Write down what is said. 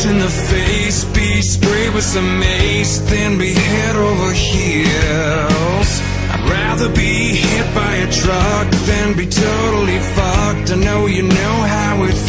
punch in the face, be sprayed with some mace, then be head over heels. I'd rather be hit by a truck than be totally fucked. I know you know how it